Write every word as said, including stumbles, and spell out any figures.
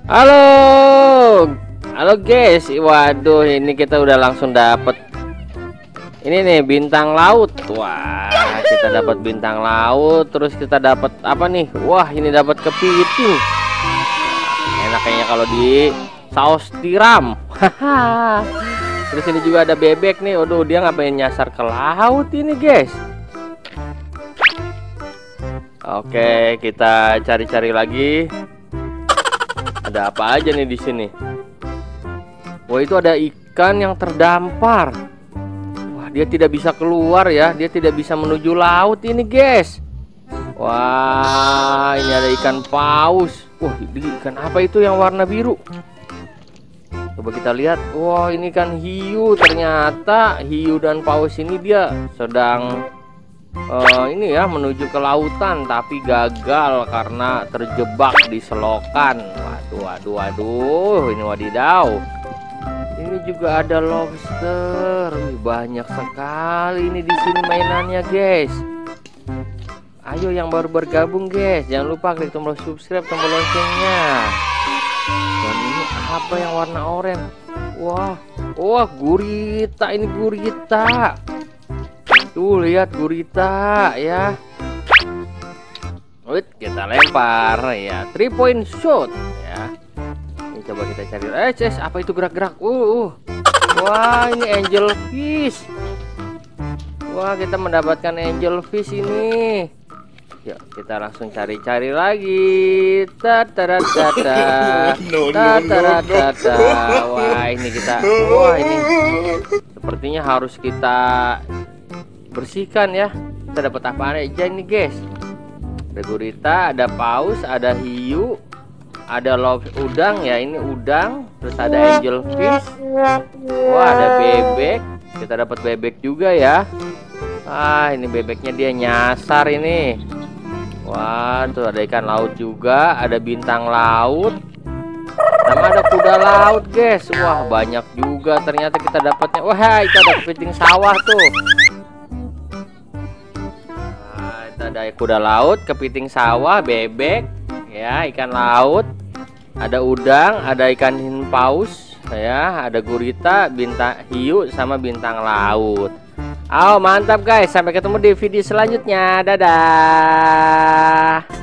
Halo, halo guys. Waduh, ini kita udah langsung dapet ini nih bintang laut. Wah, kita dapat bintang laut. Terus kita dapat apa nih? Wah, ini dapat kepiting. Enak kayaknya kalau di saus tiram. Terus ini juga ada bebek nih. Waduh, dia ngapain nyasar ke laut ini guys? Oke, kita cari-cari lagi. Ada apa aja nih di sini? Wah, itu ada ikan yang terdampar. Wah, dia tidak bisa keluar ya. Dia tidak bisa menuju laut ini, guys. Wah, ini ada ikan paus. Wah, ini ikan apa itu yang warna biru? Coba kita lihat. Wah, ini kan hiu. Ternyata hiu dan paus ini dia sedang Uh, ini ya menuju ke lautan, tapi gagal karena terjebak di selokan. Waduh, waduh, waduh, ini wadidaw. Ini juga ada lobster. Wih, banyak sekali ini di sini mainannya, guys. Ayo yang baru bergabung, guys, jangan lupa klik tombol subscribe, tombol loncengnya. Dan ini apa yang warna oranye? Wah, wah, gurita, ini gurita. Tuh lihat gurita ya. Wait, kita lempar ya, three point shot ya. Ini coba kita cari. Eh, ces, apa itu gerak-gerak? Uh, uh. Wah, ini angel fish. Wah, kita mendapatkan angel fish ini. Yuk, kita langsung cari-cari lagi. Tataratata. Tataratata. Wah, ini kita. Wah, ini sepertinya harus kita bersihkan ya. Kita dapat apa aja ini, guys? Ada gurita, ada paus, ada hiu, ada lobster, udang ya, ini udang. Terus ada angel fish. Wah, ada bebek. Kita dapat bebek juga ya. Ah, ini bebeknya dia nyasar ini. Wah, tuh ada ikan laut juga, ada bintang laut, sama ada kuda laut, guys. Wah, banyak juga ternyata kita dapatnya. Wah, itu ada kepiting sawah tuh. Ada kuda laut, kepiting sawah, bebek ya, ikan laut, ada udang, ada ikan paus ya, ada gurita, bintang hiu sama bintang laut. Oh, mantap guys, sampai ketemu di video selanjutnya. Dadah.